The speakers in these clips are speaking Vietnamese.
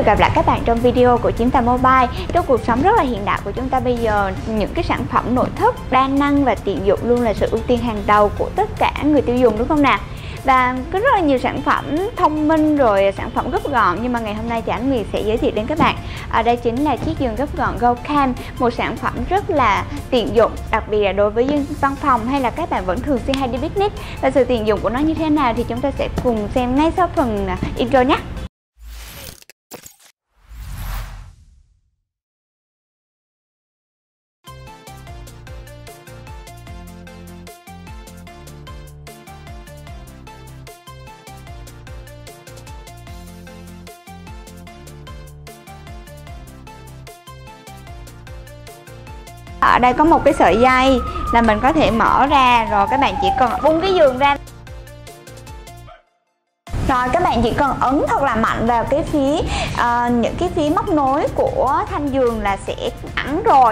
gặp lại các bạn trong video của 98 Mobile. Trong cuộc sống rất là hiện đại của chúng ta bây giờ, những cái sản phẩm nội thất, đa năng và tiện dụng luôn là sự ưu tiên hàng đầu của tất cả người tiêu dùng, đúng không nào? Và có rất là nhiều sản phẩm thông minh rồi sản phẩm gấp gọn, nhưng mà ngày hôm nay thì Ánh Nguyệt sẽ giới thiệu đến các bạn đây chính là chiếc giường gấp gọn GoCam, một sản phẩm rất là tiện dụng, đặc biệt là đối với dân văn phòng hay là các bạn vẫn thường xuyên hay đi picnic. Và sự tiện dụng của nó như thế nào thì chúng ta sẽ cùng xem ngay sau phần intro nhé. Ở đây có một cái sợi dây là mình có thể mở ra, rồi các bạn chỉ cần bung cái giường ra. Rồi các bạn chỉ cần ấn thật là mạnh vào cái phía những cái phía móc nối của thanh giường là sẽ thẳng rồi.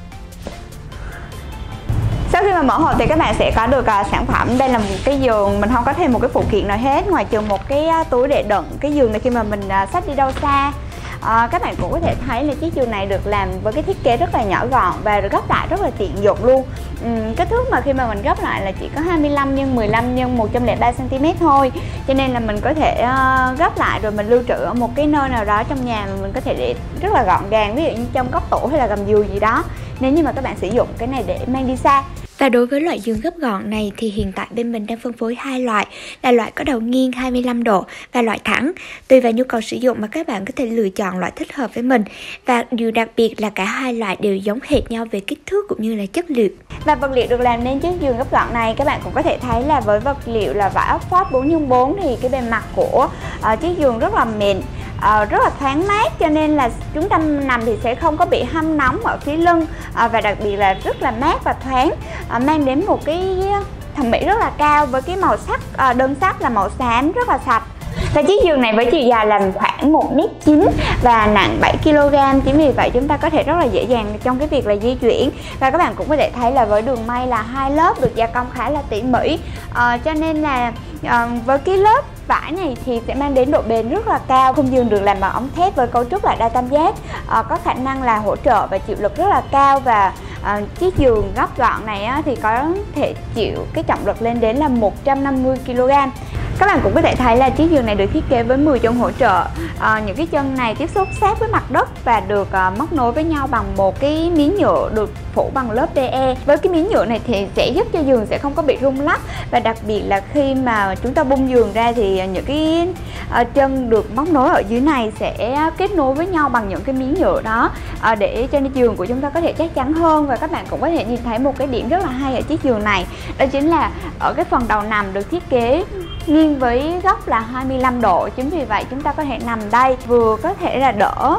Sau khi mà mở hộp thì các bạn sẽ có được sản phẩm. Đây là một cái giường, mình không có thêm một cái phụ kiện nào hết ngoài trừ một cái túi để đựng cái giường này khi mà mình xách đi đâu xa. Các bạn cũng có thể thấy là chiếc giường này được làm với cái thiết kế rất là nhỏ gọn và được gấp lại rất là tiện dụng luôn. Kích thước mà khi mà mình gấp lại là chỉ có 25 x 15 x 103 cm thôi, cho nên là mình có thể gấp lại rồi mình lưu trữ ở một cái nơi nào đó trong nhà mà mình có thể để rất là gọn gàng, ví dụ như trong góc tủ hay là gầm giường gì đó, nếu như mà các bạn sử dụng cái này để mang đi xa. Và đối với loại giường gấp gọn này thì hiện tại bên mình đang phân phối hai loại, là loại có đầu nghiêng 25 độ và loại thẳng. Tùy vào nhu cầu sử dụng mà các bạn có thể lựa chọn loại thích hợp với mình. Và điều đặc biệt là cả hai loại đều giống hệt nhau về kích thước cũng như là chất liệu. Và vật liệu được làm nên chiếc giường gấp gọn này các bạn cũng có thể thấy là với vật liệu là vải Oxford 4x4 thì cái bề mặt của chiếc giường rất là mịn, rất là thoáng mát, cho nên là chúng ta nằm thì sẽ không có bị hâm nóng ở phía lưng, và đặc biệt là rất là mát và thoáng, mang đến một cái thẩm mỹ rất là cao với cái màu sắc đơn sắc là màu xám rất là sạch. Và chiếc giường này với chiều dài là khoảng 1,9 m và nặng 7 kg, chính vì vậy chúng ta có thể rất là dễ dàng trong cái việc là di chuyển. Và các bạn cũng có thể thấy là với đường may là hai lớp được gia công khá là tỉ mỉ, cho nên là với cái lớp vải này thì sẽ mang đến độ bền rất là cao. Khung giường được làm bằng ống thép với cấu trúc là đa tam giác, có khả năng là hỗ trợ và chịu lực rất là cao. Và chiếc giường gấp gọn này thì có thể chịu cái trọng lực lên đến là 150 kg. Các bạn cũng có thể thấy là chiếc giường này được thiết kế với 10 chân hỗ trợ. Những cái chân này tiếp xúc sát với mặt đất và được móc nối với nhau bằng một cái miếng nhựa được phủ bằng lớp PE. Với cái miếng nhựa này thì sẽ giúp cho giường sẽ không có bị rung lắc, và đặc biệt là khi mà chúng ta bung giường ra thì những cái chân được móc nối ở dưới này sẽ kết nối với nhau bằng những cái miếng nhựa đó, để cho nên giường của chúng ta có thể chắc chắn hơn. Và các bạn cũng có thể nhìn thấy một cái điểm rất là hay ở chiếc giường này, đó chính là ở cái phần đầu nằm được thiết kế nghiêng với góc là 25 độ. Chính vì vậy chúng ta có thể nằm đây vừa có thể là đỡ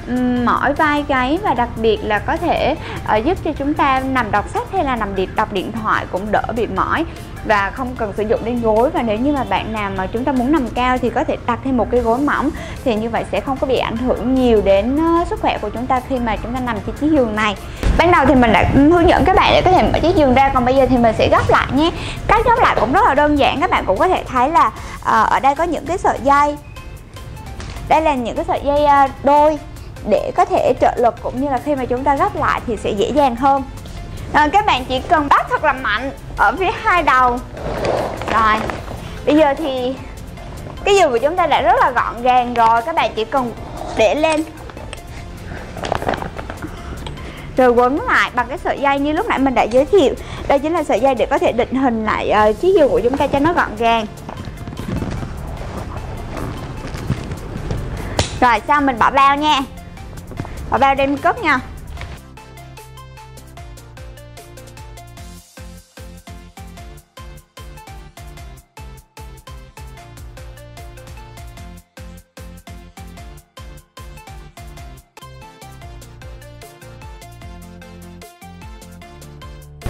mỏi vai gáy, và đặc biệt là có thể giúp cho chúng ta nằm đọc sách hay là nằm đọc điện thoại cũng đỡ bị mỏi và không cần sử dụng đến gối. Và nếu như mà bạn nào mà chúng ta muốn nằm cao thì có thể đặt thêm một cái gối mỏng, thì như vậy sẽ không có bị ảnh hưởng nhiều đến sức khỏe của chúng ta khi mà chúng ta nằm trên chiếc giường này. Ban đầu thì mình đã hướng dẫn các bạn để có thể mở chiếc giường ra, còn bây giờ thì mình sẽ gấp lại nhé. Cách gấp lại cũng rất là đơn giản, các bạn cũng có thể thấy là ở đây có những cái sợi dây. Đây là những cái sợi dây đôi để có thể trợ lực, cũng như là khi mà chúng ta gấp lại thì sẽ dễ dàng hơn. Các bạn chỉ cần bắt thật là mạnh ở phía hai đầu. Rồi bây giờ thì cái giường của chúng ta đã rất là gọn gàng rồi, các bạn chỉ cần để lên rồi quấn lại bằng cái sợi dây như lúc nãy mình đã giới thiệu. Đây chính là sợi dây để có thể định hình lại chiếc giường của chúng ta cho nó gọn gàng. Rồi sau mình bỏ bao nha, bỏ bao đem cất nha.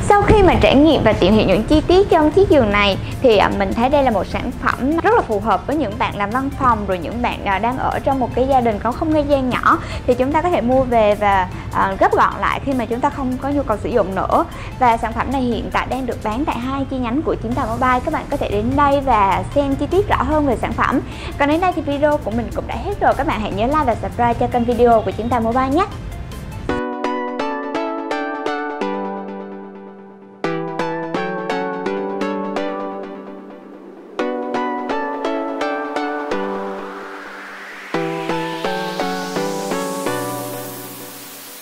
Sau khi mà trải nghiệm và tìm hiểu những chi tiết trong chiếc giường này thì mình thấy đây là một sản phẩm rất là phù hợp với những bạn làm văn phòng, rồi những bạn đang ở trong một cái gia đình có không gian nhỏ, thì chúng ta có thể mua về và gấp gọn lại khi mà chúng ta không có nhu cầu sử dụng nữa. Và sản phẩm này hiện tại đang được bán tại 2 chi nhánh của Chín Tàu Mobile. Các bạn có thể đến đây và xem chi tiết rõ hơn về sản phẩm. Còn đến đây thì video của mình cũng đã hết rồi. Các bạn hãy nhớ like và subscribe cho kênh video của Chín Tàu Mobile nhé.